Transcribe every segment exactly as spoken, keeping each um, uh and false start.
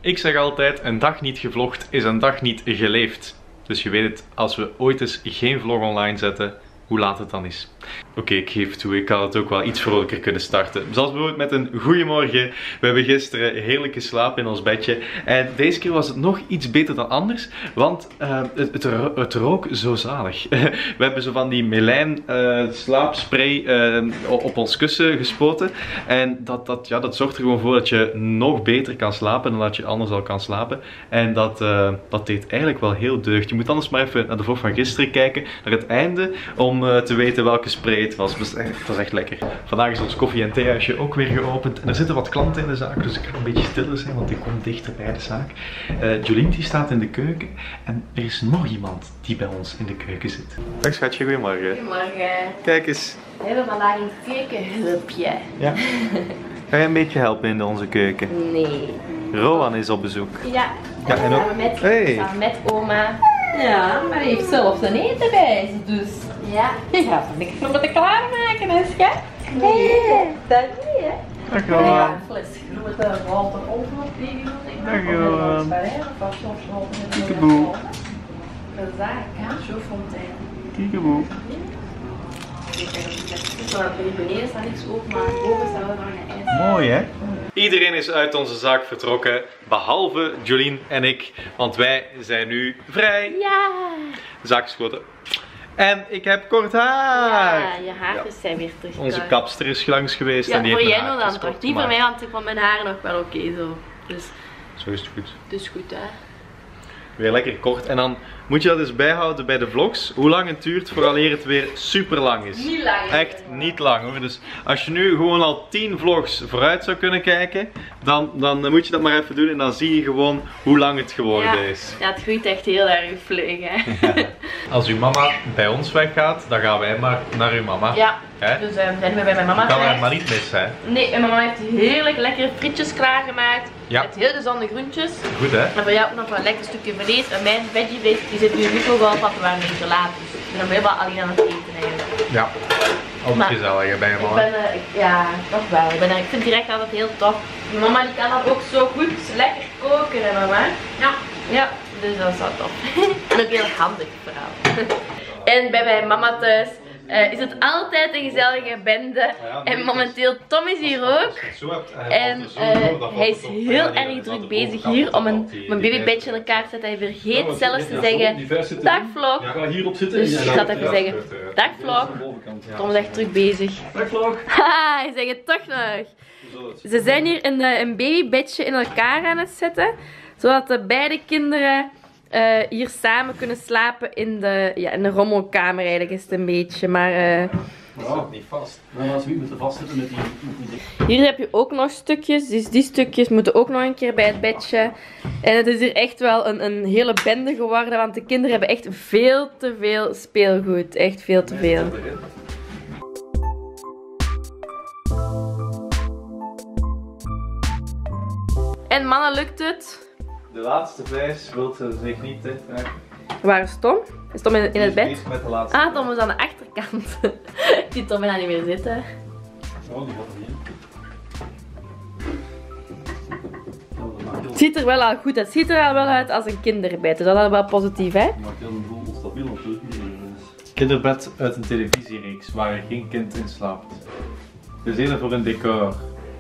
Ik zeg altijd, een dag niet gevlogd is een dag niet geleefd. Dus je weet het, als we ooit eens geen vlog online zetten, hoe laat het dan is. Oké, okay, ik geef toe, ik had het ook wel iets vrolijker kunnen starten. Zoals bijvoorbeeld met een goeiemorgen. We hebben gisteren heerlijk geslapen in ons bedje. En deze keer was het nog iets beter dan anders. Want uh, het, het, het rook zo zalig. We hebben zo van die Melijn uh, slaapspray uh, op ons kussen gespoten. En dat, dat, ja, dat zorgt er gewoon voor dat je nog beter kan slapen dan dat je anders al kan slapen. En dat, uh, dat deed eigenlijk wel heel deugd. Je moet anders maar even naar de vlog van gisteren kijken. Naar het einde. Om uh, te weten welke spray het was. Het was, echt, het was echt lekker. Vandaag is ons koffie- en theehuisje ook weer geopend. En er zitten wat klanten in de zaak, dus ik ga een beetje stiller zijn, want ik kom dichter bij de zaak. Uh, Jolien die staat in de keuken. En er is nog iemand die bij ons in de keuken zit. Dag schatje, goedemorgen. Goedemorgen. Kijk eens. We hebben vandaag een keukenhulpje. Ja. Ga je een beetje helpen in onze keuken? Nee. Rowan is op bezoek. Ja. Ja, en ook... Met, hey. samen met oma. Ja, maar hij heeft zelf zijn eten bij zich, dus Ja. je gaat er niks voor moeten klaarmaken, hè schat? Nee. Dat niet, hè? Dag Ja, Rowan. een fles grote water overopleggen. Dag Johan. Kiekeboe. Dat is daar, Cachofontein. Kiekeboe. Beneden staat niks open, maar boven staat wel nog een ijs. Mooi hè? Iedereen is uit onze zaak vertrokken, behalve Jolien en ik, want wij zijn nu vrij. Ja. De zaak is gesloten. En ik heb kort haar. Ja, je haar Ja. zijn weer terug. Onze kapster is langs geweest Ja, en die voor heeft jij mijn nog haar dan toch. gestopt, Niet voor maar mij, want ik vond mijn haar nog wel oké okay, zo. Dus zo is het goed. het is goed hè. Weer lekker kort. En dan moet je dat eens bijhouden bij de vlogs. Hoe lang het duurt vooraleer het weer super lang is. Niet lang. Echt niet lang hoor. Dus als je nu gewoon al tien vlogs vooruit zou kunnen kijken, dan, dan moet je dat maar even doen en dan zie je gewoon hoe lang het geworden ja. is. Ja, het groeit echt heel erg vlug hè. Ja. Als uw mama bij ons weggaat, dan gaan wij maar naar uw mama. Ja, Hè? dus uh, zijn we bij mijn mama Ik kan haar geweest. maar niet missen hè. Nee, mijn mama heeft heerlijk lekkere frietjes klaargemaakt. Ja. Met heel gezonde groentjes. Goed hè? En voor jou ook nog wel een lekker stukje vlees. En mijn veggie vlees die zit nu in de microgolf, want we waren een beetje laat. Dus ik ben nog helemaal alleen aan het eten eigenlijk. Ja. Altijd Maar gezellig hè, bij je Ik mama. ben, uh, ik- ja, toch wel. Ik, ben, er- ik vind het direct altijd heel tof. Mijn mama die kan dat ook zo goed lekker koken hè mama. Ja. Ja, dus dat is wel tof. En ook heel handig vooral. En bij mijn mama thuis uh, is het altijd een gezellige bende. En momenteel Tom is hier ook. En uh, hij is heel erg druk bezig hier om een, om een babybedje in elkaar te zetten. Hij vergeet zelfs te zeggen, dag vlog. Ja, ga hierop zitten. Dus ik ga het even zeggen, dag vlog. Tom is echt druk bezig. Dag vlog. Haha, hij zegt het toch nog. Ze zijn hier een, een babybedje in elkaar aan het zetten. Zodat de beide kinderen uh, hier samen kunnen slapen in de, ja, in de rommelkamer eigenlijk is het een beetje. Maar uh, Ja, niet vast. Dan als we niet moeten vastzitten met die... Met die... hier heb je ook nog stukjes. Dus die stukjes moeten ook nog een keer bij het bedje. En het is hier echt wel een, een hele bende geworden. Want de kinderen hebben echt veel te veel speelgoed. Echt veel te veel. En mannen, lukt het? De laatste vijs wil ze zich niet hè. Waar is Tom? Is Tom in, in het bed? Met de laatste Ah, Tom is aan de achterkant. Die Tom gaat niet meer zitten. Oh, die gaat er niet in. Ja, dat maakt heel- Het ziet er wel al goed uit. Het ziet er al wel uit als een kinderbed. Dus dat is wel positief, hè? dat maakt heel een boel onstabiel natuurlijk. Kinderbed uit een televisiereeks waar er geen kind in slaapt. Dus eerder voor een decor.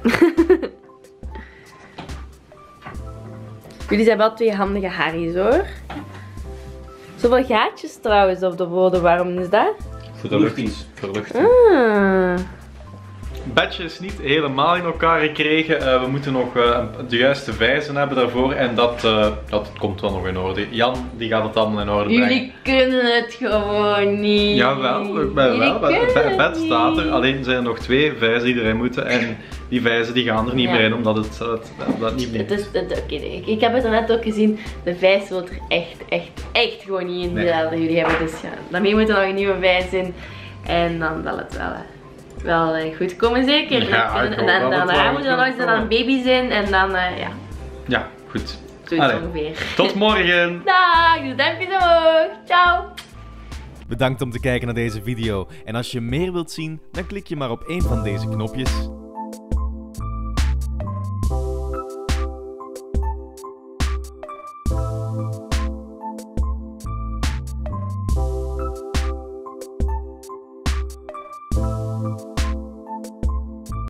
Jullie zijn wel twee handige Harry's, hoor. Zoveel gaatjes trouwens op de bodem. Waarom is dat? Voor de lucht. Verluchting. Ah. Het bedje is niet helemaal in elkaar gekregen. Uh, we moeten nog uh, de juiste vijzen hebben daarvoor. En dat, uh, dat komt wel nog in orde. Jan die gaat het allemaal in orde brengen. Jullie kunnen het gewoon niet. Jawel, ik ben wel. Het bed staat er. Alleen zijn er nog twee vijzen die erin moeten. En die vijzen die gaan er niet Ja. meer in, omdat het, het, het, dat niet meer Het is, het, Oké, ik, ik heb het er net ook gezien. De vijs wil er echt, echt, echt gewoon niet in Nee. die dat jullie hebben. Dus ja, daarmee moet er nog een nieuwe vijs in. En dan zal het wel, uh, wel uh, goed komen, zeker. Ja, en ik en hoop dan, dat het daarna wel moeten er goed nog eens dan komt. baby's in. En dan, uh, ja, Ja, goed. zoiets Allee. ongeveer. Tot morgen! Dag, doe duimpjes omhoog. Ciao! Bedankt om te kijken naar deze video. En als je meer wilt zien, dan klik je maar op een van deze knopjes.